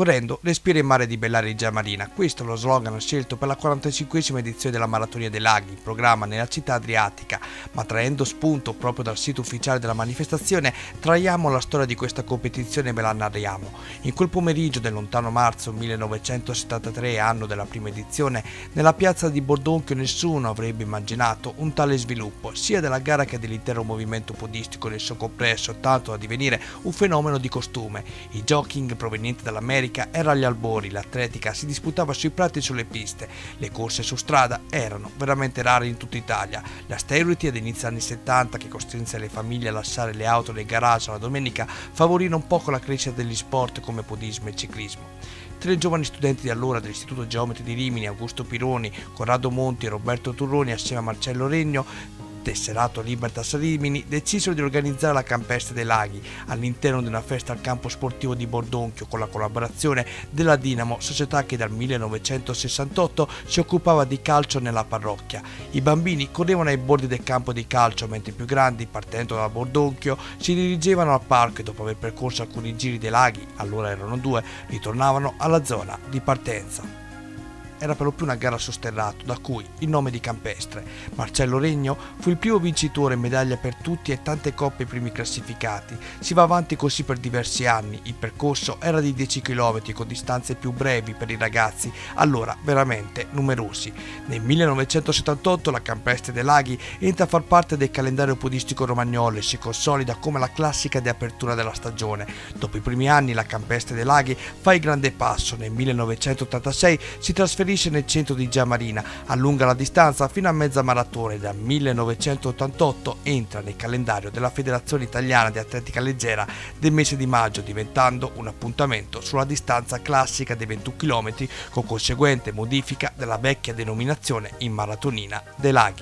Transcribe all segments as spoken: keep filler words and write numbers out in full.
correndo respira il mare di Bellaria Regia Marina. Questo è lo slogan scelto per la quarantacinquesima edizione della Maratonia dei Laghi, in programma nella città adriatica, ma traendo spunto proprio dal sito ufficiale della manifestazione traiamo la storia di questa competizione e ve la narriamo. In quel pomeriggio del lontano marzo millenovecentosettantatré, anno della prima edizione, nella piazza di Bordonchio nessuno avrebbe immaginato un tale sviluppo, sia della gara che dell'intero movimento podistico nel suo complesso, tanto da divenire un fenomeno di costume. Il jogging proveniente dall'America era agli albori, l'atletica si disputava sui prati e sulle piste, le corse su strada erano veramente rare in tutta Italia. L'austerity ad inizio anni settanta, che costrinse le famiglie a lasciare le auto nei garage la domenica, favorì un poco la crescita degli sport come podismo e ciclismo. Tre giovani studenti di allora dell'Istituto Geometri di Rimini, Augusto Pironi, Corrado Monti e Roberto Turroni, assieme a Marcello Regno, tesserato Libertas Rimini, decisero di organizzare la Campestre dei Laghi all'interno di una festa al campo sportivo di Bordonchio con la collaborazione della Dinamo, società che dal millenovecentosessantotto si occupava di calcio nella parrocchia. I bambini correvano ai bordi del campo di calcio, mentre i più grandi, partendo da Bordonchio, si dirigevano al parco e dopo aver percorso alcuni giri dei laghi, allora erano due, ritornavano alla zona di partenza. Era per lo più una gara sosterrato, da cui il nome di Campestre. Marcello Regno fu il primo vincitore in medaglia per tutti e tante coppe ai primi classificati. Si va avanti così per diversi anni. Il percorso era di dieci chilometri con distanze più brevi per i ragazzi, allora veramente numerosi. Nel millenovecentosettantotto la Campestre dei Laghi entra a far parte del calendario podistico romagnolo e si consolida come la classica di apertura della stagione. Dopo i primi anni la Campestre dei Laghi fa il grande passo. Nel millenovecentottantasei si trasferisce nel centro di Regia Marina, allunga la distanza fino a mezza maratona e dal millenovecentottantotto entra nel calendario della Federazione Italiana di Atletica Leggera del mese di maggio, diventando un appuntamento sulla distanza classica dei ventuno chilometri con conseguente modifica della vecchia denominazione in Maratonina dei Laghi.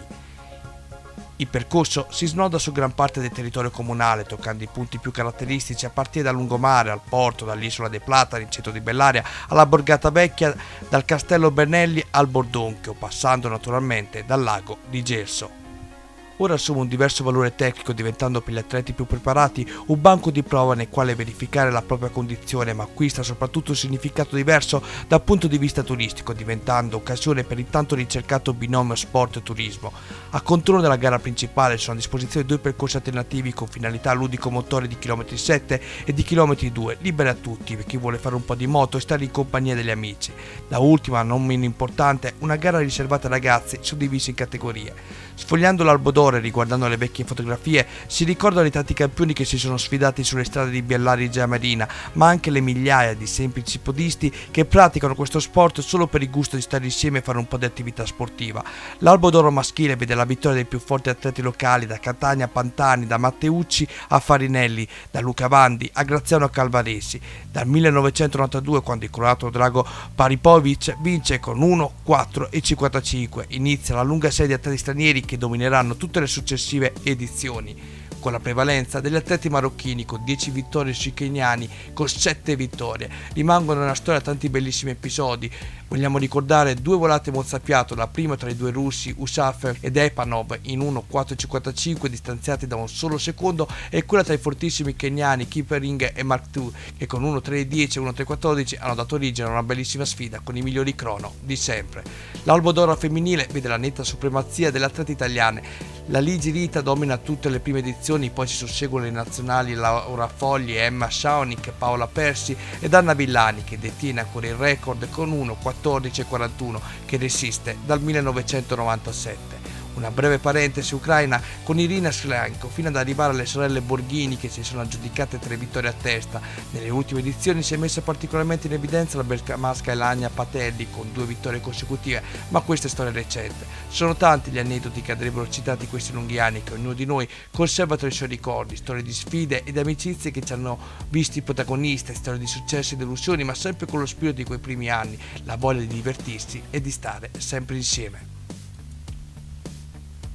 Il percorso si snoda su gran parte del territorio comunale, toccando i punti più caratteristici a partire dal lungomare al porto, dall'isola dei Platani, il centro di Bellaria, alla Borgata Vecchia, dal Castello Bernelli al Bordonchio, passando naturalmente dal lago di Gelso. Ora assume un diverso valore tecnico, diventando per gli atleti più preparati un banco di prova nel quale verificare la propria condizione, ma acquista soprattutto un significato diverso dal punto di vista turistico, diventando occasione per il tanto ricercato binomio sport e turismo. A contorno della gara principale sono a disposizione due percorsi alternativi con finalità ludico-motorie di chilometri sette e di chilometri due, liberi a tutti per chi vuole fare un po' di moto e stare in compagnia degli amici. Da ultima, non meno importante, una gara riservata ai ragazzi suddivisa in categorie. Sfogliando l'albodore e riguardando le vecchie fotografie si ricordano i tanti campioni che si sono sfidati sulle strade di Bellaria Regia Marina, ma anche le migliaia di semplici podisti che praticano questo sport solo per il gusto di stare insieme e fare un po' di attività sportiva. L'Albo d'Oro maschile vede la vittoria dei più forti atleti locali, da Catania a Pantani, da Matteucci a Farinelli, da Luca Vandi a Graziano Calvaresi. Dal millenovecentonovantadue, quando il croato Drago Paripovic vince con uno, quattro e cinquantacinque, inizia la lunga serie di atleti stranieri che domineranno tutte le successive edizioni, con la prevalenza degli atleti marocchini con dieci vittorie sui keniani con sette vittorie. Rimangono nella storia tanti bellissimi episodi. Vogliamo ricordare due volate mozzafiato, la prima tra i due russi Usafov ed Epanov in uno quattro cinquantacinque distanziati da un solo secondo, e quella tra i fortissimi keniani Kipering e Mark due che con uno tre dieci e uno tre quattordici hanno dato origine a una bellissima sfida con i migliori crono di sempre. L'Albo d'Oro femminile vede la netta supremazia delle atlete italiane. La Ligi Rita domina tutte le prime edizioni, poi si susseguono le nazionali Laura Fogli, Emma Schaonic, Paola Persi ed Anna Villani, che detiene ancora il record con uno quattordici e quarantuno che resiste dal millenovecentonovantasette. Una breve parentesi ucraina con Irina Shlenko fino ad arrivare alle sorelle Borghini, che si sono aggiudicate tre vittorie a testa. Nelle ultime edizioni si è messa particolarmente in evidenza la bergamasca Elania Patelli con due vittorie consecutive, ma questa è storia recente. Sono tanti gli aneddoti che andrebbero citati questi lunghi anni, che ognuno di noi conserva tra i suoi ricordi, storie di sfide e di amicizie che ci hanno visti protagonisti, storie di successi e delusioni, ma sempre con lo spirito di quei primi anni, la voglia di divertirsi e di stare sempre insieme.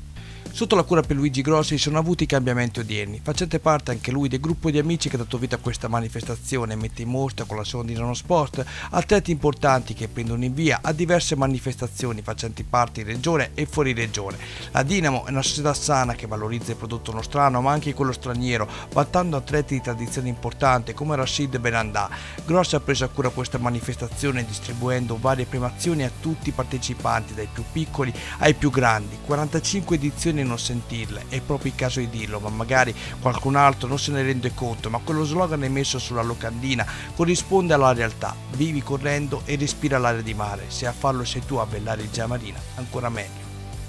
Sotto la cura per Luigi Grossi sono avuti cambiamenti odierni. Facente parte anche lui del gruppo di amici che ha dato vita a questa manifestazione e mette in mostra con la sua Dinamo Sport atleti importanti che prendono in via a diverse manifestazioni facenti parte in regione e fuori regione. La Dinamo è una società sana che valorizza il prodotto nostrano ma anche quello straniero, vantando atleti di tradizione importante come Rashid Benandà. Grossi ha preso a cura questa manifestazione distribuendo varie premiazioni a tutti i partecipanti, dai più piccoli ai più grandi. quarantacinque edizioni non sentirle, è proprio il caso di dirlo, ma magari qualcun altro non se ne rende conto, ma quello slogan emesso sulla locandina corrisponde alla realtà: vivi correndo e respira l'aria di mare, se a farlo sei tu a bellare il Giamarina, ancora meglio.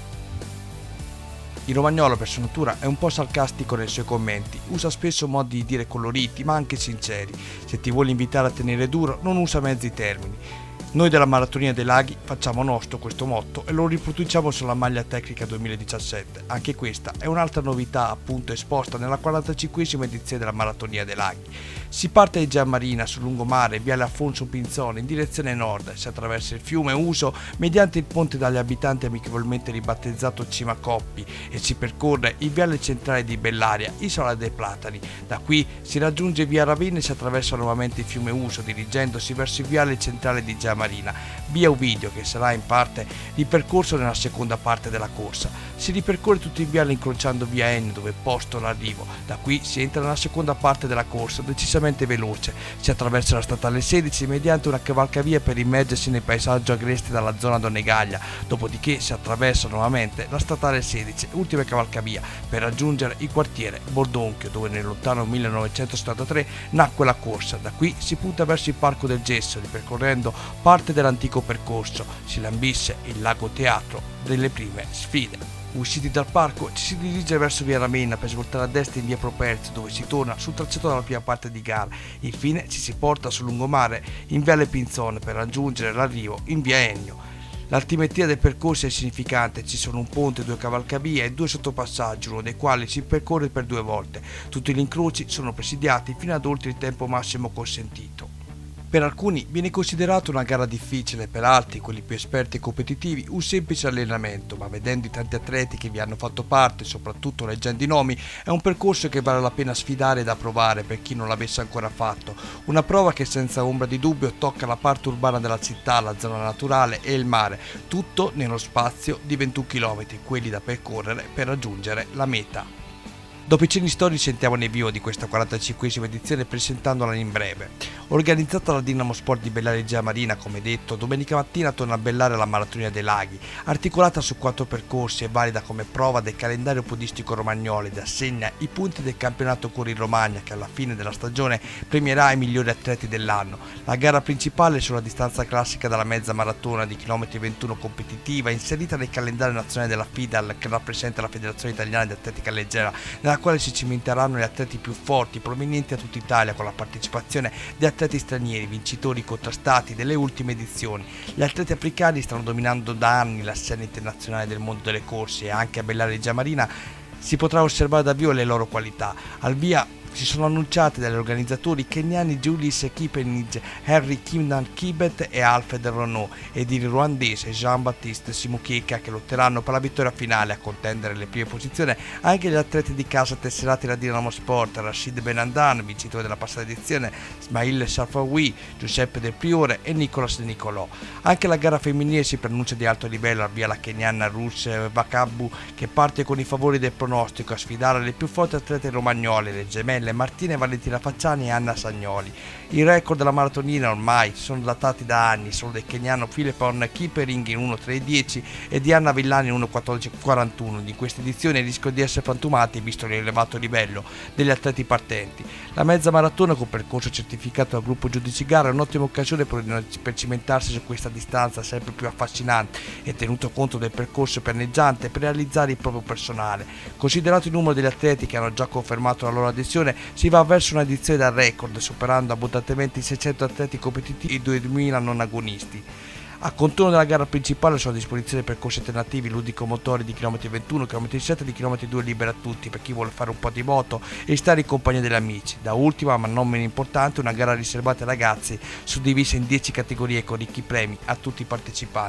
Il romagnolo per sua natura è un po' sarcastico nei suoi commenti, usa spesso modi di dire coloriti ma anche sinceri, se ti vuole invitare a tenere duro non usa mezzi termini. Noi della Maratonia dei Laghi facciamo nostro questo motto e lo riproduciamo sulla maglia tecnica duemiladiciassette. Anche questa è un'altra novità appunto esposta nella quarantacinquesima edizione della Maratonia dei Laghi. Si parte di Giamarina sul lungomare, viale Alfonso Pinzone in direzione nord, si attraversa il fiume Uso mediante il ponte dagli abitanti amichevolmente ribattezzato Cima Coppi e si percorre il viale centrale di Bellaria, Isola dei Platani. Da qui si raggiunge via Ravenna e si attraversa nuovamente il fiume Uso dirigendosi verso il viale centrale di Giamarina. Marina, via Ovidio, che sarà in parte ripercorso nella seconda parte della corsa. Si ripercorre tutto il viale incrociando via Ennio dove è posto l'arrivo. Da qui si entra nella seconda parte della corsa decisamente veloce. Si attraversa la statale sedici mediante una cavalcavia per immergersi nel paesaggio agreste dalla zona Donegaglia. Dopodiché si attraversa nuovamente la statale sedici, ultima cavalcavia, per raggiungere il quartiere Bordonchio dove nel lontano millenovecentosettantatré nacque la corsa. Da qui si punta verso il Parco del Gesso ripercorrendo parte dell'antico percorso, si lambisce il lago teatro delle prime sfide. Usciti dal parco ci si dirige verso via Ravenna per svoltare a destra in via Properzio dove si torna sul tracciato della prima parte di gara. Infine ci si porta sul lungomare in viale Pinzone per raggiungere l'arrivo in via Ennio. L'altimetria del percorso è significante, ci sono un ponte, due cavalcavie e due sottopassaggi, uno dei quali si percorre per due volte. Tutti gli incroci sono presidiati fino ad oltre il tempo massimo consentito. Per alcuni viene considerato una gara difficile, per altri, quelli più esperti e competitivi, un semplice allenamento, ma vedendo i tanti atleti che vi hanno fatto parte, soprattutto leggendo i nomi, è un percorso che vale la pena sfidare e da provare per chi non l'avesse ancora fatto. Una prova che senza ombra di dubbio tocca la parte urbana della città, la zona naturale e il mare, tutto nello spazio di ventuno chilometri, quelli da percorrere per raggiungere la meta. Dopo i cenni storici entriamo nel vivo di questa quarantacinquesima edizione presentandola in breve. Organizzata dalla Dinamo Sport di Bellaria Giamarina, come detto, domenica mattina torna a Bellaria la Maratonia dei Laghi, articolata su quattro percorsi e valida come prova del calendario podistico romagnolo ed assegna i punti del campionato Corri Romagna che alla fine della stagione premierà i migliori atleti dell'anno. La gara principale sulla distanza classica della mezza maratona di chilometri ventuno competitiva, inserita nel calendario nazionale della FIDAL che rappresenta la Federazione Italiana di Atletica Leggera, nella quale si cimenteranno gli atleti più forti provenienti da tutta Italia con la partecipazione di atleti stranieri vincitori contrastati delle ultime edizioni. Gli atleti africani stanno dominando da anni la scena internazionale del mondo delle corse e anche a Bellaria Giamarina si potrà osservare da vivo le loro qualità. Al via si sono annunciati dagli organizzatori keniani Julius Kipenij, Henry Kimnan Kibet e Alfred Renaud ed il ruandese Jean-Baptiste Simukeka che lotteranno per la vittoria finale. A contendere le prime posizioni anche gli atleti di casa tesserati da Dinamo Sport, Rashid Benandan, vincitore della passata edizione, Ismail Safawi, Giuseppe Del Priore e Nicolas De Nicolò. Anche la gara femminile si preannuncia di alto livello, al via la keniana Ruth Vakabu che parte con i favori del pronostico a sfidare le più forti atlete romagnole, le gemelle Martina e Valentina Facciani e Anna Sagnoli. I record della maratonina ormai sono datati da anni, sono del keniano Philipon Kipering in uno tre dieci e di Anna Villani in uno quattordici quarantuno. Di questa edizione rischiano di essere frantumati visto l'elevato livello degli atleti partenti. La mezza maratona con percorso certificato dal gruppo giudici gara è un'ottima occasione per, per cimentarsi su questa distanza sempre più affascinante e tenuto conto del percorso pianeggiante per realizzare il proprio personale. Considerato il numero degli atleti che hanno già confermato la loro adesione, si va verso una edizione da record, superando abbondantemente i seicento atleti competitivi e i duemila non agonisti. A contorno della gara principale sono a disposizione percorsi alternativi ludico-motori di chilometri ventuno, chilometri sette e di chilometri due liberi a tutti per chi vuole fare un po' di moto e stare in compagnia degli amici. Da ultima, ma non meno importante, una gara riservata ai ragazzi suddivisa in dieci categorie con ricchi premi a tutti i partecipanti.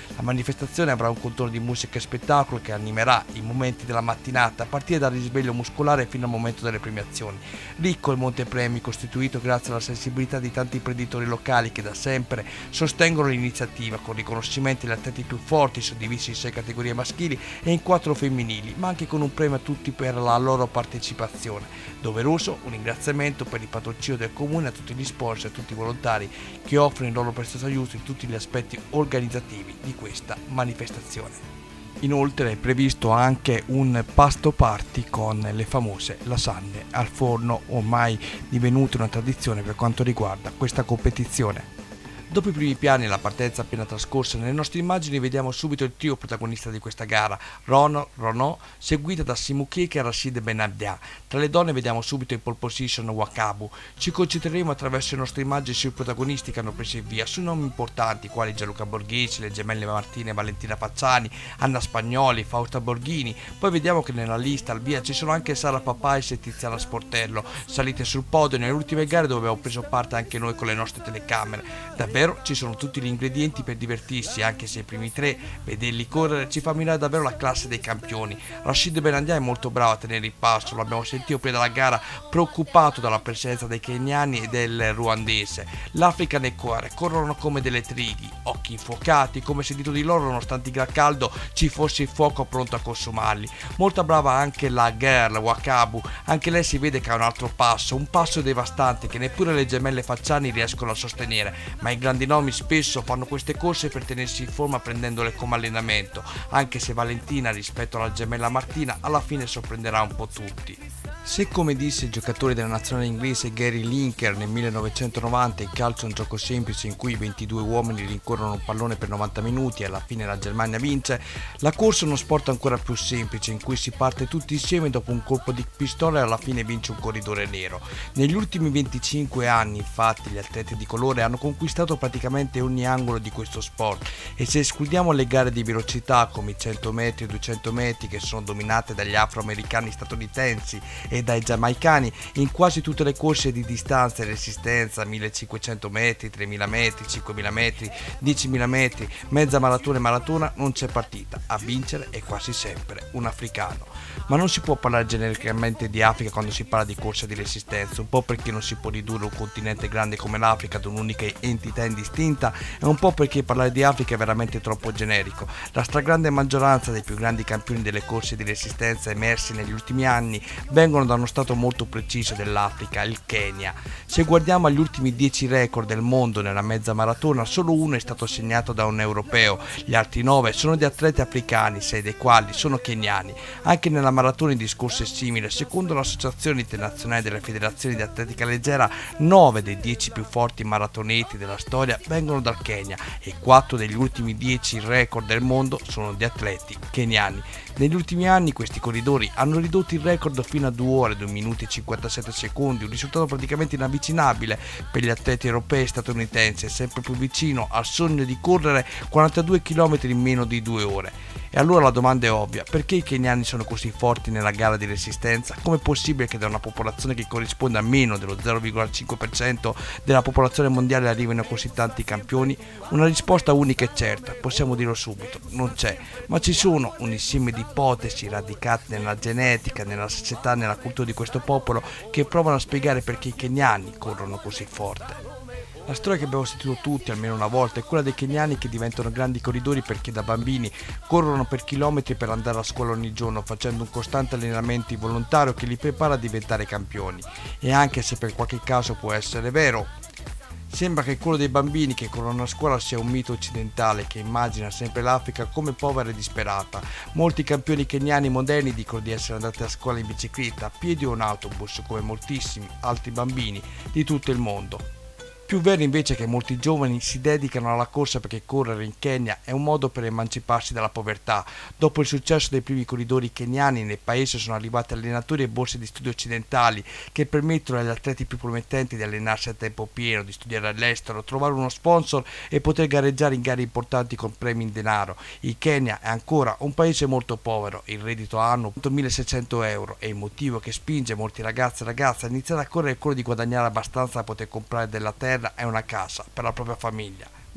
La manifestazione avrà un contorno di musica e spettacolo che animerà i momenti della mattinata a partire dal risveglio muscolare fino al momento delle premiazioni. Ricco il montepremi costituito grazie alla sensibilità di tanti imprenditori locali che da sempre sostengono l'iniziativa con riconoscimenti agli atleti più forti suddivisi in sei categorie maschili e in quattro femminili, ma anche con un premio a tutti per la loro partecipazione. Doveroso un ringraziamento per il patrocinio del comune a tutti gli sponsor e a tutti i volontari che offrono il loro prezioso aiuto in tutti gli aspetti organizzativi di questa manifestazione. Inoltre è previsto anche un pasto party con le famose lasagne al forno, ormai divenute una tradizione per quanto riguarda questa competizione. Dopo i primi piani e la partenza appena trascorsa, nelle nostre immagini vediamo subito il trio protagonista di questa gara, Ronald Renault, seguita da Simu Keke e Rashid Ben Abdia. Tra le donne vediamo subito in pole position Wakabu. Ci concentreremo attraverso le nostre immagini sui protagonisti che hanno preso il via, su nomi importanti quali Gianluca Borghesi, le gemelle Martina e Valentina Pacciani, Anna Spagnoli, Fausta Borghini. Poi vediamo che nella lista al via ci sono anche Sara Papais e Tiziana Sportello, salite sul podio nelle ultime gare dove abbiamo preso parte anche noi con le nostre telecamere. Davvero ci sono tutti gli ingredienti per divertirsi, anche se i primi tre, vederli correre, ci fa ammirare davvero la classe dei campioni. Rashid Benandia è molto bravo a tenere il passo, lo abbiamo sentito prima della gara, preoccupato dalla presenza dei keniani e del ruandese. L'Africa nel cuore, corrono come delle trighi, occhi infuocati, come se dietro di loro, nonostante il gran caldo, ci fosse il fuoco pronto a consumarli. Molto brava anche la girl Wakabu, anche lei si vede che ha un altro passo, un passo devastante che neppure le gemelle Facciani riescono a sostenere, ma i grandi nomi spesso fanno queste corse per tenersi in forma prendendole come allenamento, anche se Valentina rispetto alla gemella Martina alla fine sorprenderà un po' tutti. Se, come disse il giocatore della nazionale inglese Gary Lineker nel millenovecentonovanta, il calcio è un gioco semplice in cui ventidue uomini rincorrono un pallone per novanta minuti e alla fine la Germania vince, la corsa è uno sport ancora più semplice in cui si parte tutti insieme dopo un colpo di pistola e alla fine vince un corridore nero. Negli ultimi venticinque anni, infatti, gli atleti di colore hanno conquistato praticamente ogni angolo di questo sport e se escludiamo le gare di velocità come i cento metri e i duecento metri che sono dominate dagli afroamericani statunitensi e dai giamaicani, in quasi tutte le corse di distanza e resistenza, millecinquecento metri, tremila metri, cinquemila metri, diecimila metri, mezza maratona e maratona, non c'è partita, a vincere è quasi sempre un africano. Ma non si può parlare genericamente di Africa quando si parla di corsa di resistenza, un po' perché non si può ridurre un continente grande come l'Africa ad un'unica entità indistinta e un po' perché parlare di Africa è veramente troppo generico. La stragrande maggioranza dei più grandi campioni delle corse di resistenza emersi negli ultimi anni vengono da uno stato molto preciso dell'Africa, il Kenya. Se guardiamo agli ultimi dieci record del mondo nella mezza maratona, solo uno è stato segnato da un europeo, gli altri nove sono di atleti africani, sei dei quali sono keniani. Anche nella maratona il discorso è simile, secondo l'Associazione Internazionale delle Federazioni di Atletica Leggera, nove dei dieci più forti maratoneti della storia vengono dal Kenya e quattro degli ultimi dieci record del mondo sono di atleti keniani. Negli ultimi anni questi corridori hanno ridotto il record fino a due ore, due minuti e cinquantasette secondi, un risultato praticamente inavvicinabile per gli atleti europei e statunitensi, sempre più vicino al sogno di correre quarantadue chilometri in meno di due ore. E allora la domanda è ovvia, perché i keniani sono così forti nella gara di resistenza? Com'è possibile che da una popolazione che corrisponde a meno dello zero virgola cinque per cento della popolazione mondiale arrivino così tanti campioni? Una risposta unica e certa, possiamo dirlo subito, non c'è, ma ci sono un insieme di ipotesi radicate nella genetica, nella società, nella cultura di questo popolo che provano a spiegare perché i keniani corrono così forte. La storia che abbiamo sentito tutti almeno una volta è quella dei keniani che diventano grandi corridori perché da bambini corrono per chilometri per andare a scuola ogni giorno facendo un costante allenamento volontario che li prepara a diventare campioni. E anche se per qualche caso può essere vero, sembra che quello dei bambini che corrono a scuola sia un mito occidentale che immagina sempre l'Africa come povera e disperata. Molti campioni keniani moderni dicono di essere andati a scuola in bicicletta, a piedi o in autobus, come moltissimi altri bambini di tutto il mondo. Più vero invece che molti giovani si dedicano alla corsa perché correre in Kenya è un modo per emanciparsi dalla povertà. Dopo il successo dei primi corridori keniani nel paese sono arrivati allenatori e borse di studio occidentali che permettono agli atleti più promettenti di allenarsi a tempo pieno, di studiare all'estero, trovare uno sponsor e poter gareggiare in gare importanti con premi in denaro. Il Kenya è ancora un paese molto povero, il reddito annuo è milleseicento euro e il motivo che spinge molti ragazzi e ragazze a iniziare a correre è quello di guadagnare abbastanza da poter comprare della terra e una casa per la propria famiglia.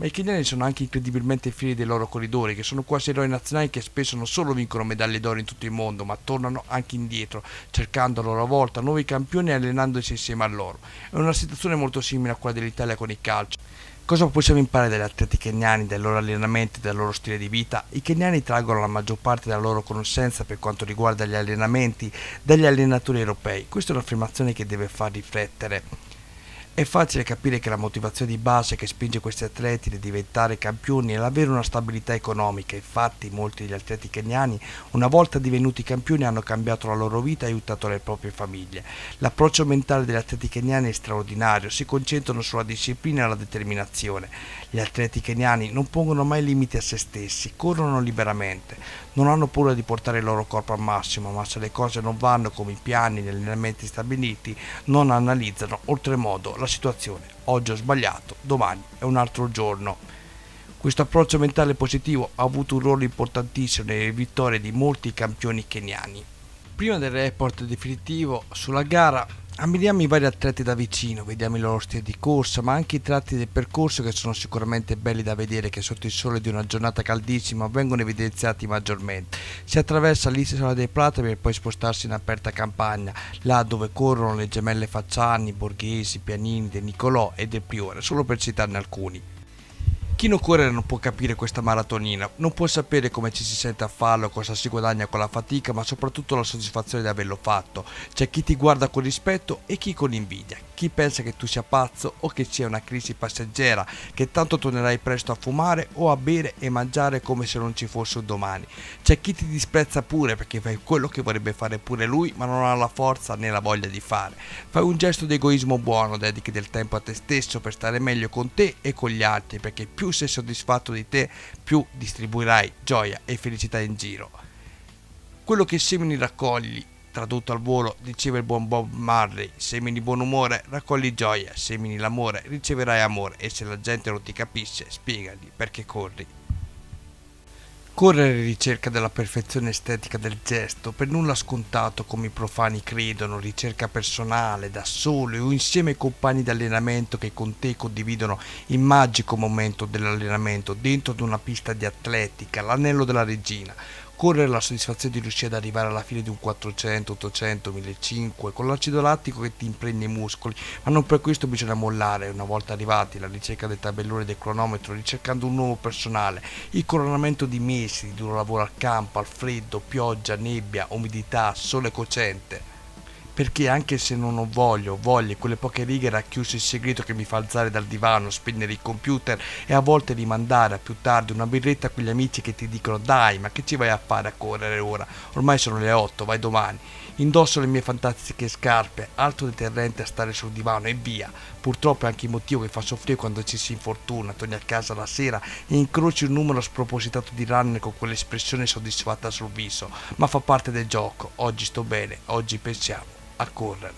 Ma i keniani sono anche incredibilmente fieri dei loro corridori, che sono quasi eroi nazionali che spesso non solo vincono medaglie d'oro in tutto il mondo, ma tornano anche indietro, cercando a loro volta nuovi campioni e allenandosi insieme a loro. È una situazione molto simile a quella dell'Italia con il calcio. Cosa possiamo imparare dagli atleti keniani, dai loro allenamenti, dal loro stile di vita? I keniani traggono la maggior parte della loro conoscenza per quanto riguarda gli allenamenti dagli allenatori europei. Questa è un'affermazione che deve far riflettere. È facile capire che la motivazione di base che spinge questi atleti a diventare campioni è l'avere una stabilità economica. Infatti molti degli atleti keniani, una volta divenuti campioni, hanno cambiato la loro vita e aiutato le proprie famiglie. L'approccio mentale degli atleti keniani è straordinario, si concentrano sulla disciplina e la determinazione. Gli atleti keniani non pongono mai limiti a se stessi, corrono liberamente, non hanno paura di portare il loro corpo al massimo, ma se le cose non vanno come i piani e gli allenamenti stabiliti, non analizzano oltremodo la situazione. Oggi ho sbagliato, domani è un altro giorno. Questo approccio mentale positivo ha avuto un ruolo importantissimo nelle vittorie di molti campioni keniani. Prima del report definitivo sulla gara, ammiriamo i vari atleti da vicino, vediamo i loro stili di corsa, ma anche i tratti del percorso che sono sicuramente belli da vedere, che sotto il sole di una giornata caldissima vengono evidenziati maggiormente. Si attraversa l'Isola dei Plata per poi spostarsi in aperta campagna, là dove corrono le gemelle Facciani, Borghesi, Pianini, De Nicolò e Del Priore, solo per citarne alcuni. Chi non corre non può capire questa maratonina, non può sapere come ci si sente a farlo, cosa si guadagna con la fatica, ma soprattutto la soddisfazione di averlo fatto. C'è chi ti guarda con rispetto e chi con invidia, chi pensa che tu sia pazzo o che sia una crisi passeggera, che tanto tornerai presto a fumare o a bere e mangiare come se non ci fosse un domani. C'è chi ti disprezza pure perché fai quello che vorrebbe fare pure lui, ma non ha la forza né la voglia di fare. Fai un gesto di egoismo buono, dedichi del tempo a te stesso per stare meglio con te e con gli altri, perché più sei soddisfatto di te, più distribuirai gioia e felicità in giro. Quello che semini raccogli, tradotto al volo, diceva il buon Bob Marley: semini buon umore, raccogli gioia, semini l'amore, riceverai amore, e se la gente non ti capisce, spiegagli perché corri. Correre in ricerca della perfezione estetica del gesto, per nulla scontato come i profani credono, ricerca personale, da solo o insieme ai compagni di allenamento che con te condividono il magico momento dell'allenamento dentro ad una pista di atletica, l'anello della regina. Correre la soddisfazione di riuscire ad arrivare alla fine di un quattrocento, ottocento, millecinquecento con l'acido lattico che ti impregna i muscoli, ma non per questo bisogna mollare. Una volta arrivati alla ricerca del tabellone del cronometro, ricercando un nuovo personale, il coronamento di mesi di duro lavoro al campo, al freddo, pioggia, nebbia, umidità, sole cocente. Perché anche se non ho voglio, voglie, quelle poche righe racchiuse il segreto che mi fa alzare dal divano, spegnere il computer e a volte rimandare a più tardi una birretta a quegli amici che ti dicono: dai, ma che ci vai a fare a correre ora? Ormai sono le otto, vai domani. Indosso le mie fantastiche scarpe, alto deterrente a stare sul divano e via. Purtroppo è anche il motivo che fa soffrire quando ci si infortuna, torni a casa la sera e incroci un numero spropositato di runner con quell'espressione soddisfatta sul viso, ma fa parte del gioco. Oggi sto bene, oggi pensiamo a correre.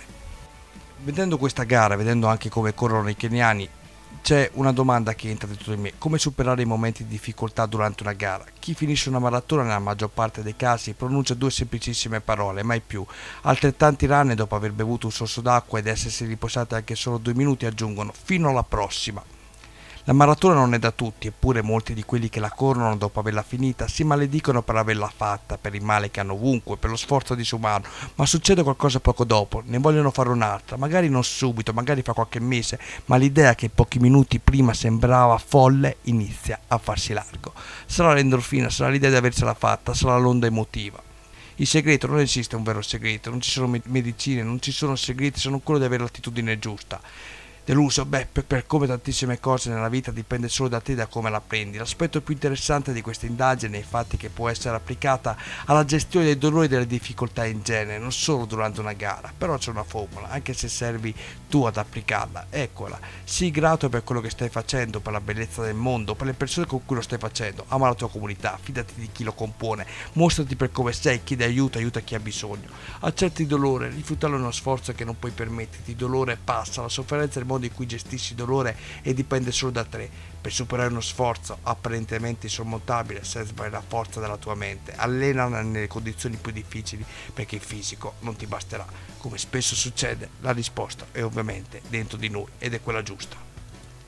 Vedendo questa gara, vedendo anche come corrono i keniani, c'è una domanda che entra dentro di me: come superare i momenti di difficoltà durante una gara? Chi finisce una maratona nella maggior parte dei casi pronuncia due semplicissime parole, mai più. Altrettanti runner, dopo aver bevuto un sorso d'acqua ed essersi riposati anche solo due minuti, aggiungono: fino alla prossima. La maratona non è da tutti, eppure molti di quelli che la corrono dopo averla finita si maledicono per averla fatta, per il male che hanno ovunque, per lo sforzo disumano, ma succede qualcosa poco dopo, ne vogliono fare un'altra, magari non subito, magari fra qualche mese, ma l'idea che pochi minuti prima sembrava folle inizia a farsi largo. Sarà l'endorfina, sarà l'idea di avercela fatta, sarà l'onda emotiva. Il segreto: non esiste un vero segreto, non ci sono medicine, non ci sono segreti, sono quello di avere l'attitudine giusta. Deluso? Beh, per, per come tantissime cose nella vita dipende solo da te e da come la prendi. L'aspetto più interessante di questa indagine è infatti che può essere applicata alla gestione dei dolori e delle difficoltà in genere, non solo durante una gara. Però c'è una formula, anche se servi tu ad applicarla. Eccola: sii grato per quello che stai facendo, per la bellezza del mondo, per le persone con cui lo stai facendo. Ama la tua comunità, fidati di chi lo compone, mostrati per come sei, chiedi aiuto, aiuta chi ha bisogno. Accetti il dolore, rifiutarlo è uno sforzo che non puoi permetterti. Il dolore passa, la sofferenza è il modo in cui gestisci il dolore e dipende solo da te. Per superare uno sforzo apparentemente insormontabile serve la forza della tua mente. Allenala nelle condizioni più difficili, perché il fisico non ti basterà. Come spesso succede, la risposta è ovviamente dentro di noi ed è quella giusta.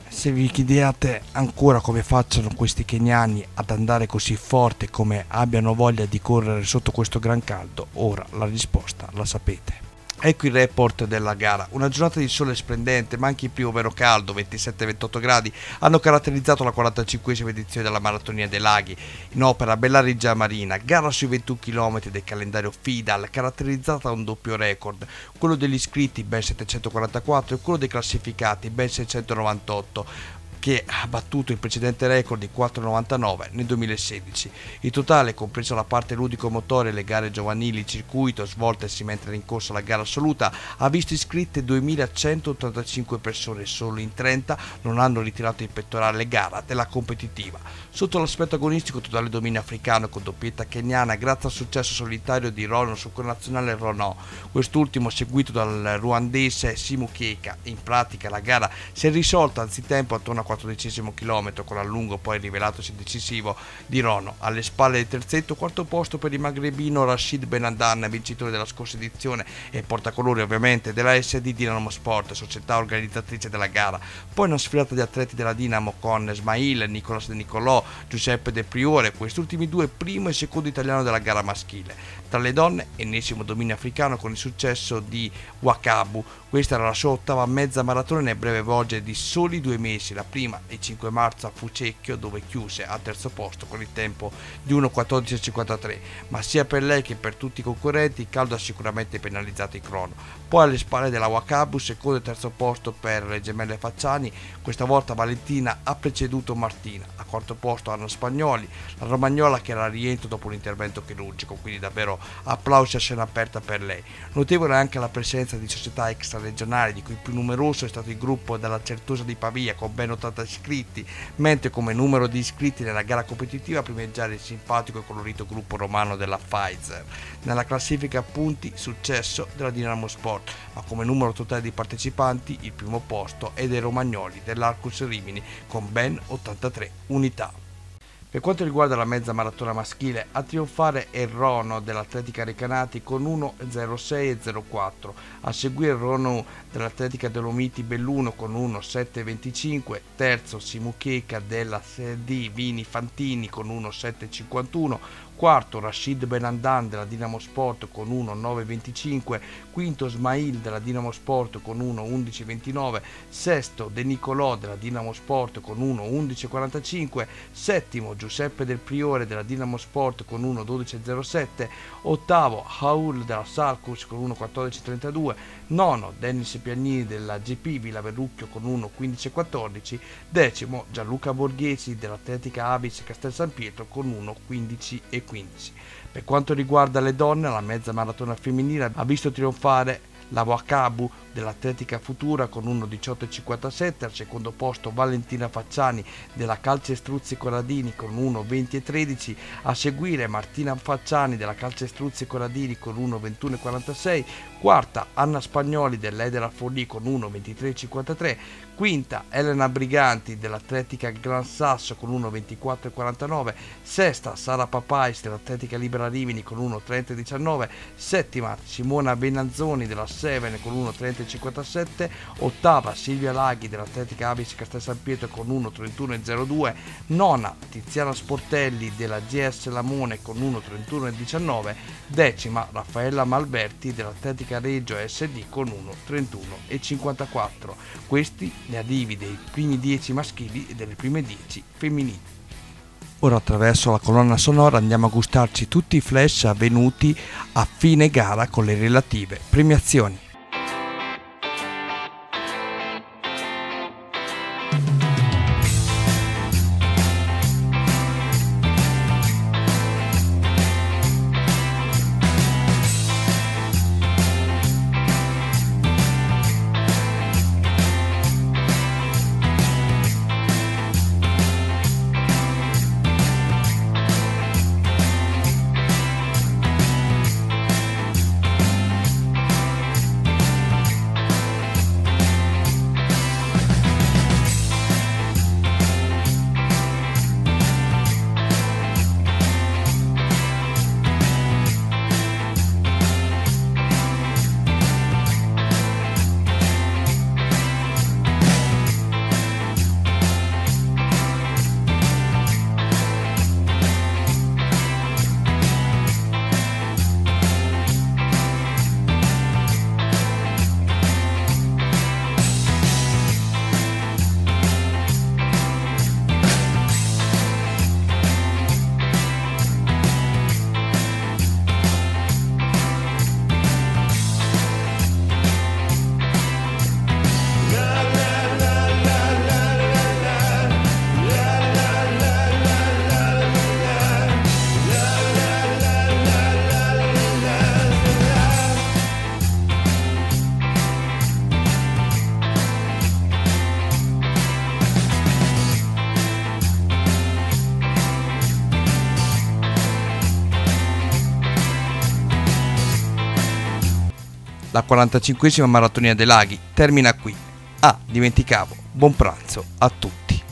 Se vi chiedete ancora come facciano questi keniani ad andare così forte, come abbiano voglia di correre sotto questo gran caldo, ora la risposta la sapete. Ecco il report della gara. Una giornata di sole splendente, ma anche in più ovvero caldo, ventisette ventotto gradi, hanno caratterizzato la quarantacinquesima edizione della Maratonia dei Laghi, in opera Bellari Giamarina, gara sui ventuno chilometri del calendario FIDAL, caratterizzata da un doppio record, quello degli iscritti ben settecentoquarantaquattro e quello dei classificati ben seicentonovantotto, che ha battuto il precedente record di quattro virgola novantanove nel duemilasedici. Il totale, compresa la parte ludico-motore e le gare giovanili, il circuito svoltesi mentre era in corso la gara assoluta, ha visto iscritte duemilacentottantacinque persone. Solo in trenta non hanno ritirato il pettorale gara della competitiva. Sotto l'aspetto agonistico, totale dominio africano con doppietta keniana grazie al successo solitario di Rono sul connazionale Renault, quest'ultimo seguito dal ruandese Simu Keka. In pratica la gara si è risolta anzitempo attorno a quattordicesimo chilometro, con l'allungo poi rivelatosi decisivo di Rono. Alle spalle del terzetto, quarto posto per il magrebino Rashid Benandan, vincitore della scorsa edizione e portacolori ovviamente della S D Dinamo Sport, società organizzatrice della gara. Poi una sfilata di atleti della Dinamo con Smail, Nicolas De Nicolò, Giuseppe Del Priore, questi ultimi due primo e secondo italiano della gara maschile. Tra le donne, ennesimo dominio africano con il successo di Wakabu. Questa era la sua ottava mezza maratona nel breve volgere di soli due mesi. La prima, il cinque marzo a Fucecchio, dove chiuse al terzo posto con il tempo di uno quattordici cinquantatré, ma sia per lei che per tutti i concorrenti il caldo ha sicuramente penalizzato il crono. Poi alle spalle della Wakabu, secondo e terzo posto per le gemelle Facciani, questa volta Valentina ha preceduto Martina. A quarto posto Anna Spagnoli, la romagnola che era a rientro dopo un intervento chirurgico, quindi davvero applausi a scena aperta per lei. Notevole anche la presenza di società extraregionali, di cui il più numeroso è stato il gruppo della Certosa di Pavia con ben ottanta iscritti, mentre come numero di iscritti nella gara competitiva a primeggiare il simpatico e colorito gruppo romano della Pfizer. Nella classifica punti successo della Dinamo Sport, ma come numero totale di partecipanti il primo posto è dei romagnoli dell'Arcus Rimini con ben ottantatré unità. Per quanto riguarda la mezza maratona maschile, a trionfare è il Rono dell'Atletica Recanati con uno zero sei e zero quattro, a seguire il Rono dell'Atletica Dolomiti Belluno con uno sette venticinque, terzo Simucheca della S D Vini Fantini con uno sette cinquantuno, quarto Rashid Benandan della Dinamo Sport con uno nove venticinque, quinto Smail della Dinamo Sport con uno undici ventinove, sesto De Nicolò della Dinamo Sport con uno undici quarantacinque, settimo Giuseppe Del Priore della Dinamo Sport con uno dodici zero sette, ottavo Haul della Salcus con uno quattordici trentadue, nono Dennis Piagnini della G P Villa Verrucchio con uno quindici quattordici, decimo Gianluca Borghesi dell'Atletica Abis Castel San Pietro con uno quindici e quindici. Per quanto riguarda le donne, la mezza maratona femminile ha visto trionfare la Wakabu dell'Atletica Futura con uno diciotto cinquantasette, al secondo posto Valentina Facciani della Calcestruzzi Corradini con uno venti tredici, a seguire Martina Facciani della Calcestruzzi Corradini con uno ventuno quarantasei, quarta Anna Spagnoli dell'Edera Forlì con uno ventitré cinquantatré, quinta Elena Briganti dell'Atletica Gran Sasso con uno ventiquattro quarantanove, sesta Sara Papais dell'Atletica Libera Rimini con uno trenta diciannove, settima Simona Benanzoni della Seven con uno trenta cinquantasette, ottava Silvia Laghi dell'Atletica Abis Castel San Pietro con uno trentuno zero due, nona Tiziana Sportelli della G S Lamone con uno trentuno diciannove, decima Raffaella Malberti dell'Atletica Reggio S D con uno trentuno cinquantaquattro. Questi gli arrivi dei primi dieci maschili e delle prime dieci femminili. Ora attraverso la colonna sonora andiamo a gustarci tutti i flash avvenuti a fine gara con le relative premiazioni. La quarantacinquesima Marattonia dei Laghi termina qui. Ah, dimenticavo, buon pranzo a tutti.